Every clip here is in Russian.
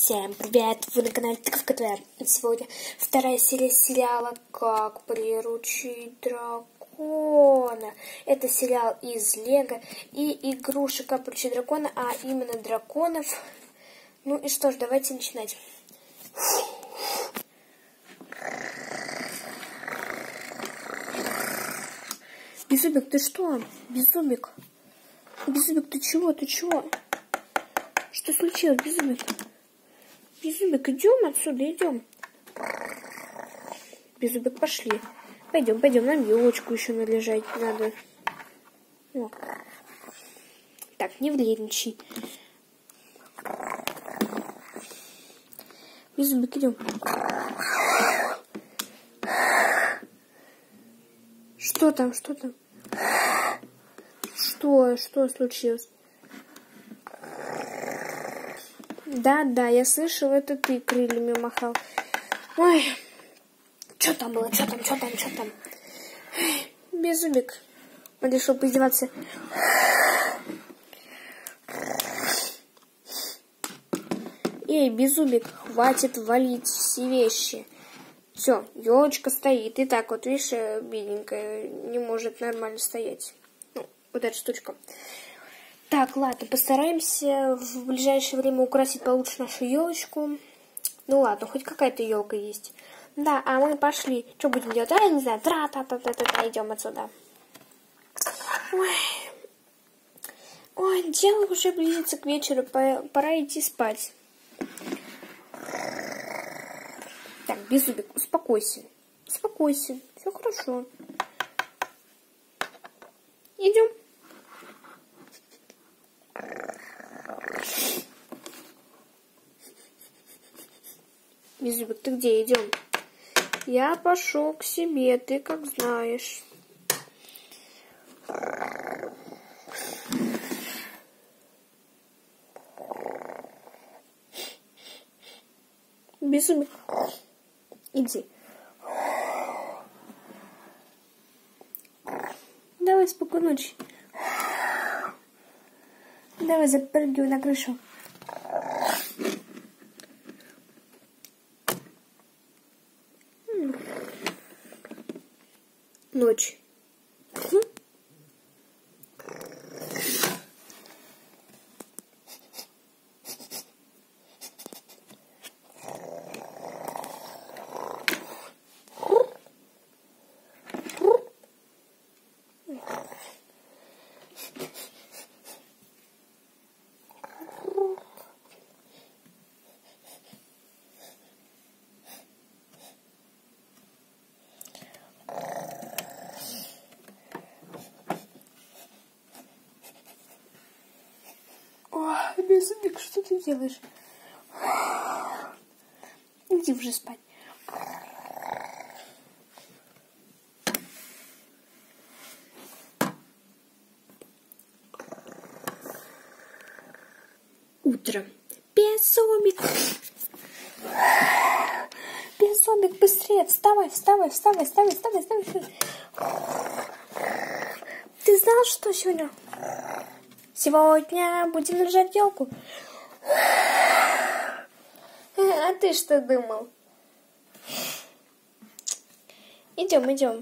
Всем привет! Вы на канале Тыковка ТВ. Сегодня вторая серия сериала «Как приручить дракона». Это сериал из Лего и игрушек «Как приручить дракона», а именно драконов. Ну и что ж, давайте начинать. Беззубик, ты что? Беззубик? Беззубик, ты чего? Ты чего? Что случилось, Беззубик? Беззубик, идем отсюда, идем. Беззубик, пошли. Пойдем, нам елочку еще належать надо. О. Так, не вредничай. Беззубик, идем. Что там? Что случилось? Да, я слышал, это ты крыльями махал. Ой, что там было, что там? Беззубик, он решил поиздеваться. Эй, Беззубик, хватит валить все вещи. Все, елочка стоит. И так вот, видишь, бедненькая, не может нормально стоять. Ну, вот эта штучка. Так, ладно, постараемся в ближайшее время украсить получше нашу елочку. Ну ладно, хоть какая-то елка есть. Да, а мы пошли. Что будем делать? Я не знаю. Тра-та-та-та-та, идем отсюда. Ой, дело уже близится к вечеру. Пора идти спать. Так, Беззубик, успокойся. Все хорошо. Идем. Беззубик, ты где? Идем. Я пошел к себе, ты как знаешь. Беззубик, иди. Давай, спокойной ночи. Давай, запрыгивай на крышу. Ночь. Беззубик, что ты делаешь? Иди уже спать. Утро. Беззубик. Беззубик, быстрее, вставай. Ты знал, что сегодня? Сегодня будем наряжать елку. А ты что думал? Идем.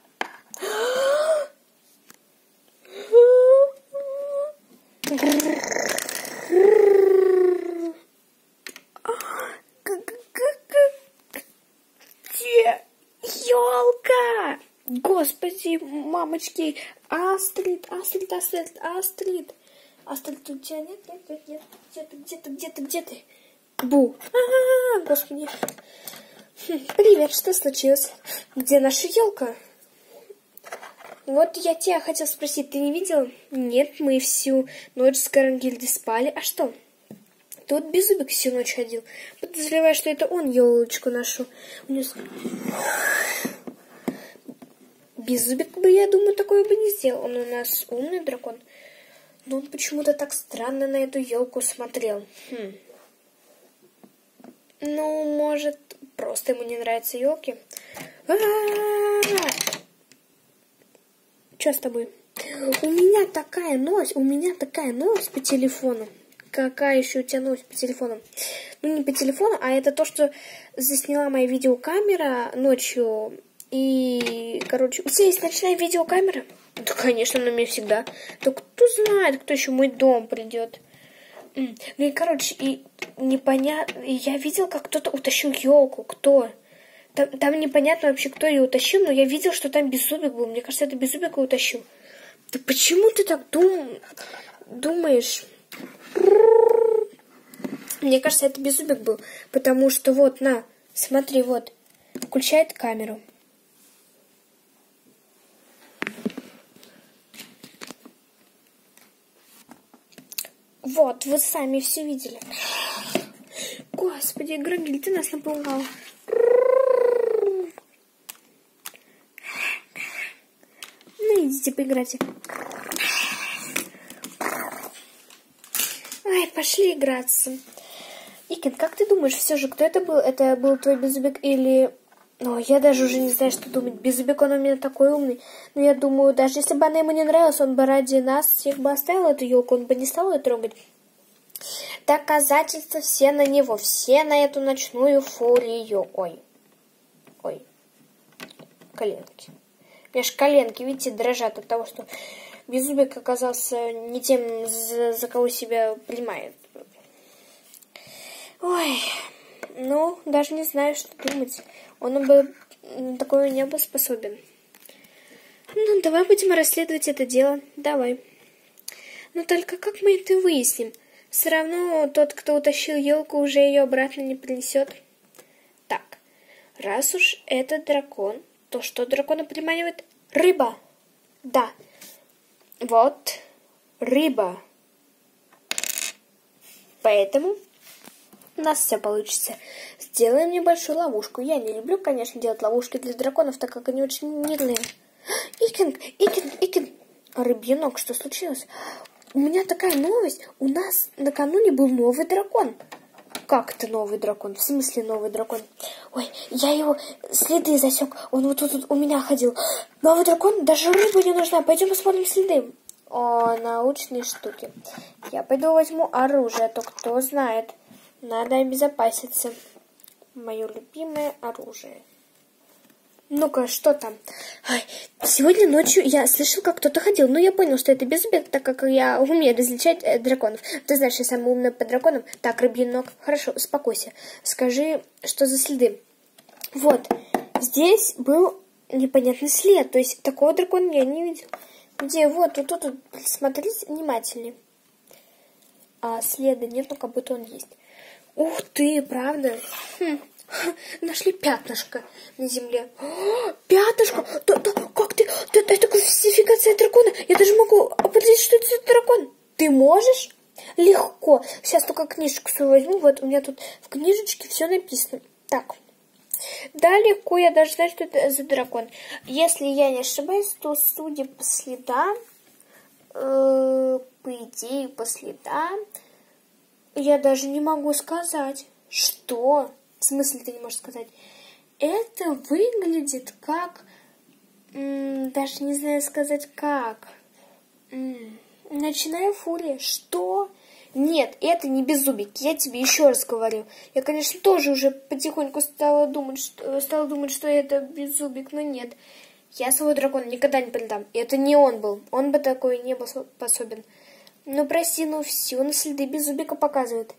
Где елка? Господи, мамочки, Астрид, тут тебя нет, где ты? Бу, господи. Привет, что случилось? Где наша елка? Вот я тебя хотел спросить, ты не видел? Нет, мы всю ночь с Гарангельдой спали, а что? Тут Беззубик всю ночь ходил, подозревая, что это он елочку нашу унес. Беззубик бы, я думаю, такое бы не сделал. Он у нас умный дракон. Но он почему-то так странно на эту елку смотрел. Ну, может, просто ему не нравятся елки. Что с тобой? У меня такая новость по телефону. какая еще у тебя новость по телефону? Ну, не по телефону, а это то, что засняла моя видеокамера ночью. И, короче, у тебя есть ночная видеокамера? Да, конечно, на меня всегда. Да кто знает, кто еще в мой дом придет. Ну и, короче, и непонятно. Я видел, как кто-то утащил елку. Кто? Там непонятно вообще, кто ее утащил, но я видел, что там Беззубик был. Мне кажется, это Беззубик его утащил. Да почему ты так думаешь? Мне кажется, это Беззубик был. Потому что вот, на, смотри, вот. Включает камеру. Вот, вы сами все видели. Господи, Грагиль, ты нас напугал. Ну, идите, поиграйте. Ай, пошли играться. Икин, как ты думаешь, все же, кто это был? Это был твой Беззубик или... Ну, я даже уже не знаю, что думать. Беззубик, он у меня такой умный. Но я думаю, даже если бы она ему не нравилась, он бы ради нас всех бы оставил эту елку, он бы не стал ее трогать. Доказательства все на него, все на эту ночную фурию. Ой, коленки. У меня ж коленки, видите, дрожат от того, что Беззубик оказался не тем, за кого себя принимает. Ой, ну, даже не знаю, что думать. Он бы на такое не был способен. Ну, давай будем расследовать это дело. Давай. Но только как мы это выясним? Все равно тот, кто утащил елку, уже ее обратно не принесет. Так, раз уж это дракон, то что дракона приманивает? Рыба. Да. Вот. Рыба. Поэтому у нас все получится. Сделаем небольшую ловушку. Я не люблю, конечно, делать ловушки для драконов, так как они очень милые. Икин. Рыбьенок, что случилось? У меня такая новость. У нас накануне был новый дракон. Как это новый дракон? В смысле новый дракон? Ой, я его следы засек. Он вот тут у меня ходил. Новый дракон? Даже рыба не нужна. Пойдем посмотрим следы. О, научные штуки. Я пойду возьму оружие, а то кто знает. Надо обезопаситься. Мое любимое оружие. Ну-ка, что там? Ай, сегодня ночью я слышал, как кто-то ходил. Но я понял, что это Беззубик, так как я умею различать драконов. Ты знаешь, я самый умный по драконам. Так, рыбьенок, хорошо, успокойся. Скажи, что за следы? Вот, здесь был непонятный след. То есть такого дракона я не видел. Где? Вот, тут, смотрите внимательнее. А следа нет, но как будто он есть. Ух ты, правда? Нашли пятнышко на земле. Пятнышко? Как ты? Это классификация дракона. Я даже могу определить, что это за дракон. Ты можешь? Легко. Сейчас только книжечку свою возьму. Вот у меня тут в книжечке все написано. Так. Да, легко. Я даже знаю, что это за дракон. Если я не ошибаюсь, то, судя по следам, по идее, по следам, я даже не могу сказать, что... В смысле ты не можешь сказать? Это выглядит как... даже не знаю сказать как. Ночная фурия. Что? Нет, это не Беззубик. Я тебе еще раз говорю. Я, конечно, тоже уже потихоньку стала думать, что это Беззубик, но нет. Я свой дракон никогда не предам. И это не он был. Он бы такой не был способен. Ну, прости, но все на следы Беззубика показывает.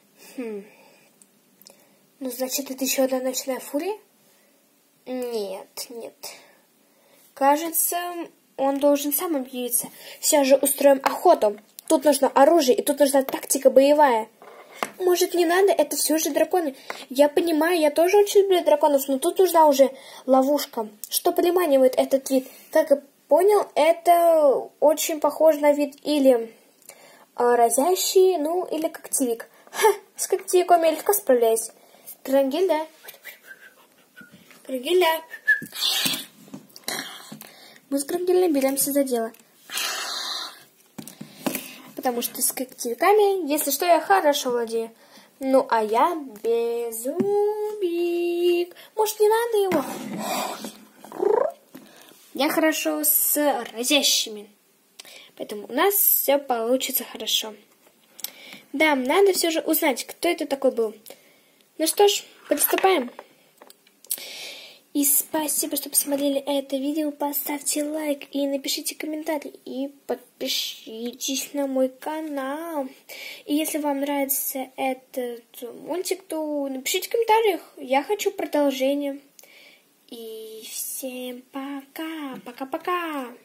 Ну, значит, это еще одна ночная фурия? Нет. Кажется, он должен сам объявиться. Сейчас же устроим охоту. Тут нужно оружие, и тут нужна тактика боевая. Может, не надо? Это все же драконы. Я понимаю, я тоже очень люблю драконов, но тут нужна уже ловушка. Что приманивает этот вид? Как я понял, это очень похоже на вид или разящий, ну, или когтевик. С когтевиком я легко справляюсь. Грагиля. Мы с Грагилем беремся за дело. Потому что с когтевиками, если что, я хорошо владею. Ну, а я Беззубик. Может, не надо его? Я хорошо с разящими. Поэтому у нас все получится хорошо. Да, надо все же узнать, кто это такой был. Ну что ж, приступаем. И спасибо, что посмотрели это видео. Поставьте лайк и напишите комментарий. И подпишитесь на мой канал. И если вам нравится этот мультик, то напишите в комментариях. Я хочу продолжение. И всем пока. Пока-пока.